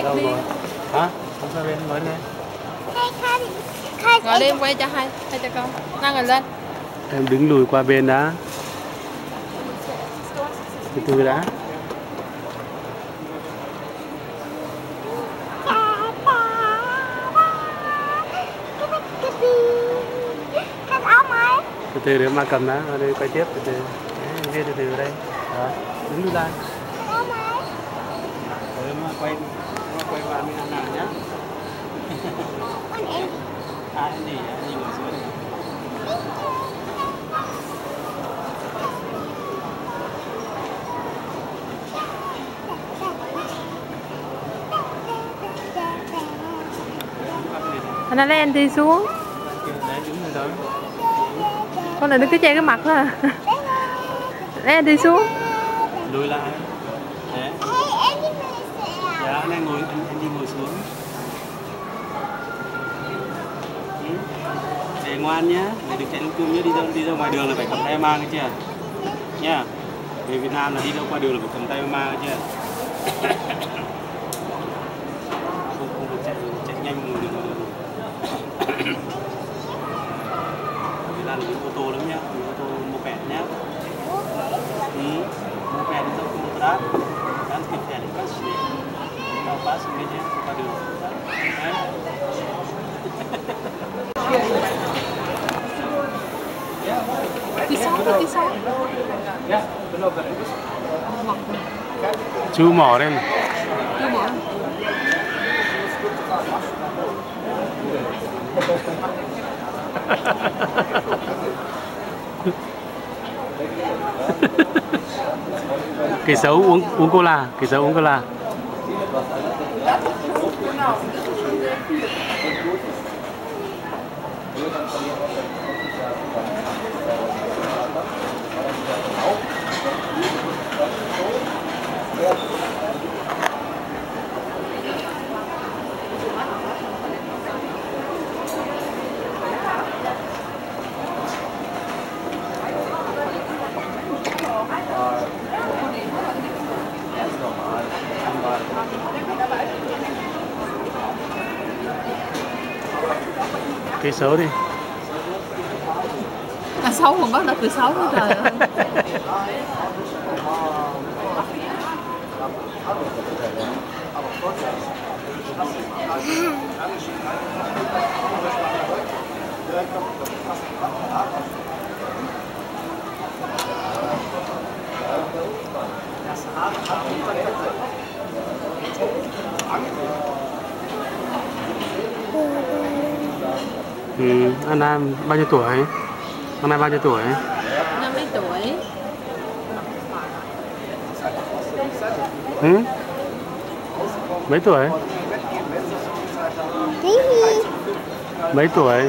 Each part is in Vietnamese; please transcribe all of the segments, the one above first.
Chạy đâu đi. rồi? Hả? Không sao bên ngồi lên. Ngồi lên quay cho hai cho con. Nào ngồi lên. Em đứng lùi qua bên đã. Từ từ đã. Từ từ để mà cầm đã, ở đây quay tiếp từ từ. Đấy, viết từ từ ở đây. Đó, đứng lùi ra. Rồi mà quay qua bên ăn nào nhá. Anh gì ngồi xuống này. Anh lên đi xuống. Đấy, đứng rồi đó. Con này nó cứ che cái mặt thôi à. Lên đi xuống. Lùi lại. Đấy. Dạ, anh ngồi, anh đi ngồi xuống. Để ngoan nhá, để đừng chạy lung tung nhá, đi ra ngoài đường là phải cầm tay mang cái chưa? Nha. Về Việt Nam là đi đâu qua đường là phải cầm tay mang cái chưa? Không được chạy nhanh ngồi đường. Việt Nam là đi ô tô lắm nhá, ô tô moped nhá. Moped itu kemudian kan kita lihat sih, tahu pas sebenarnya kita dulu. Tí sáu. Chú mỏ đây. Chú mỏ. Kẻ xấu uống cola, kẻ xấu uống cola. Cây xấu đi. À, xấu còn bắt đầu từ xấu nữa trời ơi. Anna bao nhiêu tuổi? Năm nay bao nhiêu tuổi? 50 tuổi. Mấy tuổi? Mấy tuổi?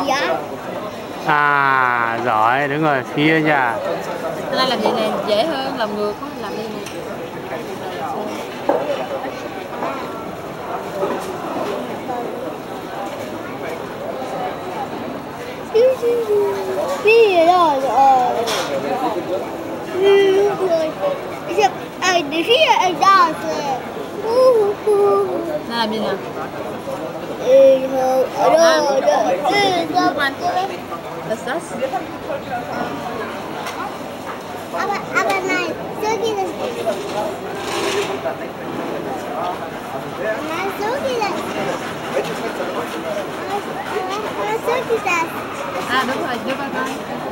À, giỏi, đúng rồi, phía nhà. Hôm nay làm vậy này dễ hơn, làm ngược á, làm đi nè. Nó làm gì nè? What's this? Aber nein, so geht es nicht. Nein, so geht es. So geht das. À đúng rồi, đưa ba ba.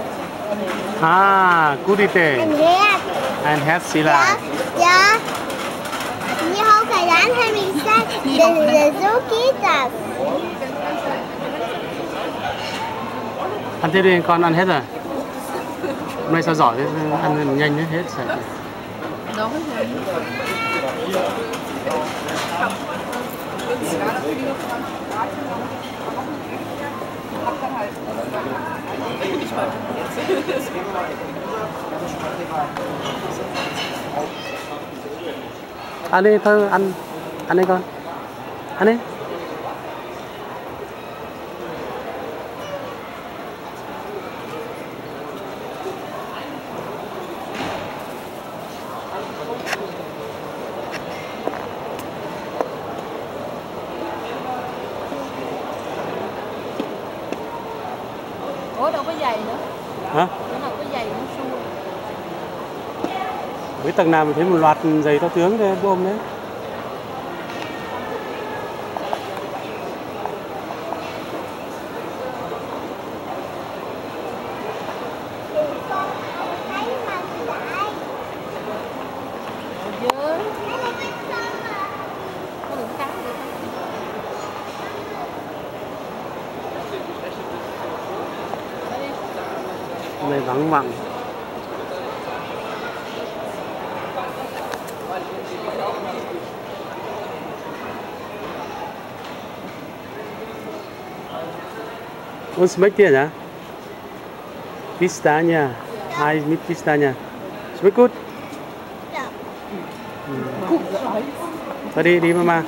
À, Gudite. Ein Herd. Ein Herz vielleicht. Ja. Mir auch gelernt haben, ich sage, so geht das. Ăn tiếp đi, con ăn hết rồi. Hôm nay sao giỏi thế, ăn nhanh hết sạch. Đó hết rồi. Ăn đi, thôi ăn đi con. Ăn đi. đâu có giày nữa. Hả? Chỗ nào có giày nó xua. Với tầng nào mình thấy một loạt giày to tướng đấy, ôm đấy. Dơ. Con đừng cắn được. Hôm nay vắng mặn. Und schmeckt dir, ja? Pistania. Eis mit Pistania. Schmeckt gut? Ja. Thôi đi, đi mama.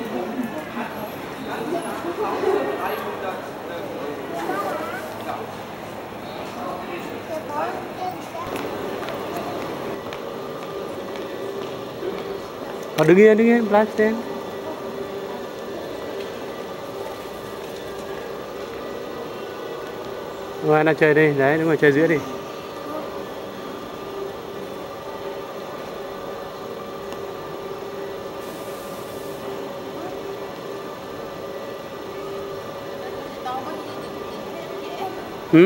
Đứng yên, bleib stehen. Ngoài nào chơi đi, đấy, đứng ngoài chơi giữa đi. Ừ?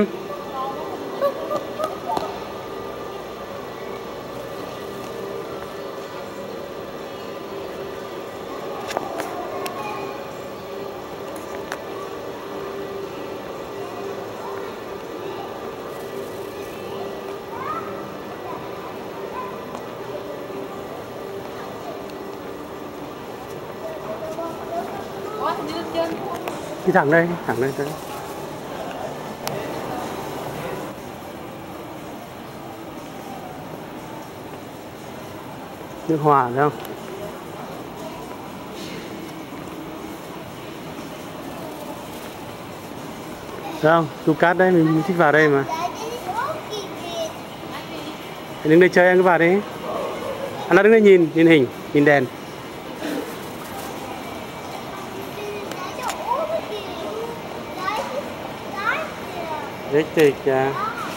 Đi thẳng đây tới. Nước hòa thấy không? Thấy không? Lucas đấy, mình thích vào đây mà. Đứng đây chơi, anh cứ vào đi. Anh đứng đây nhìn hình, nhìn đèn. Richtig, ja.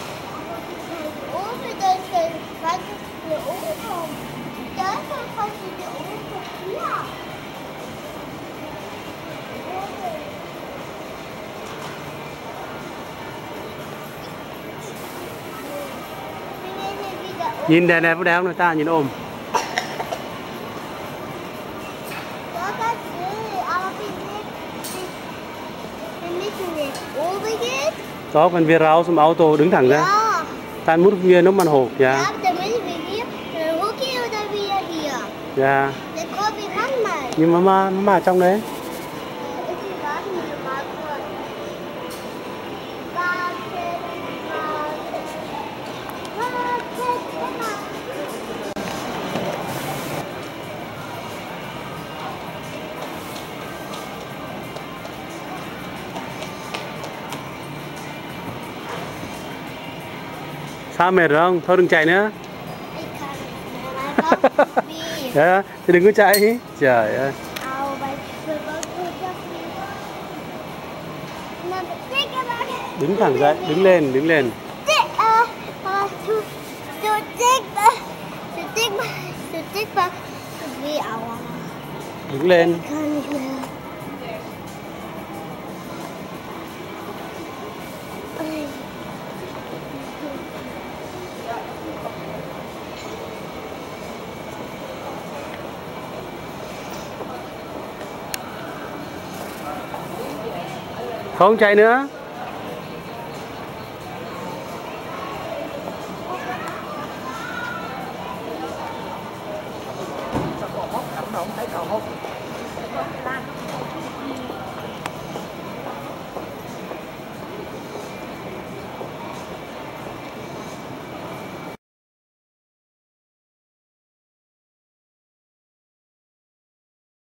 Nhìn đèn này có đẹp không người ta nhìn ôm. Đó, wenn wir raus im Auto đứng thẳng ra. Dann muss wir nochmal hoch, ja. Ja, dann müssen wir hier hochgehen oder wieder hier. Ja. Dann kommen wir manchmal. Nhưng mama ở trong đấy. Warten wir mal kurz. Warten. Sao mệt rồi không? Thôi đừng chạy nữa. Dạ, thì đừng có chạy. Trời ơi. Đứng thẳng dậy, đứng lên. Đứng lên. Không chạy nữa. Thấy cầu hôn.